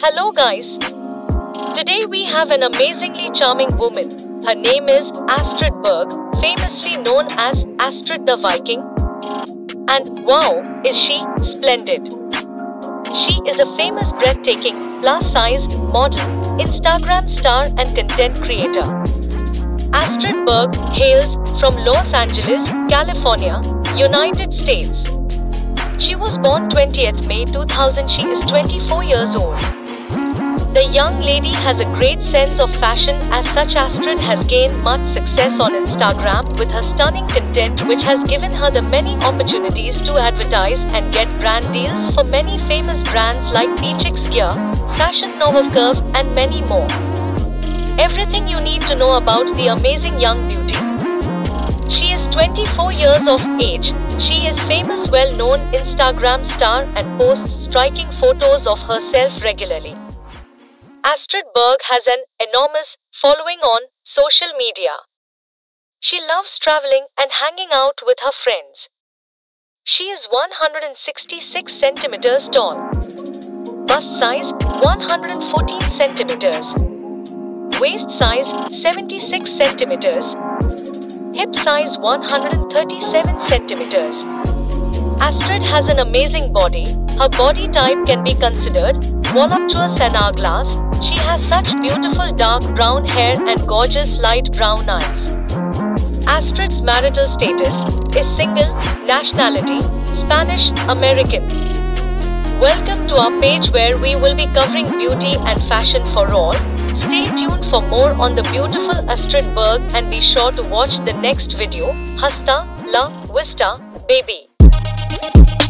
Hello guys. Today we have an amazingly charming woman. Her name is Astrid Berg, famously known as Astrid the Viking. And wow, is she splendid. She is a famous breathtaking, plus-size model, Instagram star and content creator. Astrid Berg hails from Los Angeles, California, United States. She was born 20th May 2000. She is 24 years old. The young lady has a great sense of fashion. As such, Astrid has gained much success on Instagram with her stunning content, which has given her the many opportunities to advertise and get brand deals for many famous brands like Peachix Gear, Fashion Nova Curve and many more. Everything you need to know about the amazing young beauty. She is 24 years of age. She is famous, well-known Instagram star and posts striking photos of herself regularly. Astrid Berg has an enormous following on social media. She loves traveling and hanging out with her friends. She is 166 centimeters tall. Bust size 114 centimeters. Waist size 76 centimeters. Hip size 137 centimeters. Astrid has an amazing body. Her body type can be considered voluptuous and hourglass. She has such beautiful dark brown hair and gorgeous light brown eyes. Astrid's marital status is single, nationality Spanish American. Welcome to our page where we will be covering beauty and fashion for all. Stay tuned for more on the beautiful Astrid Berg and be sure to watch the next video. Hasta la vista, baby.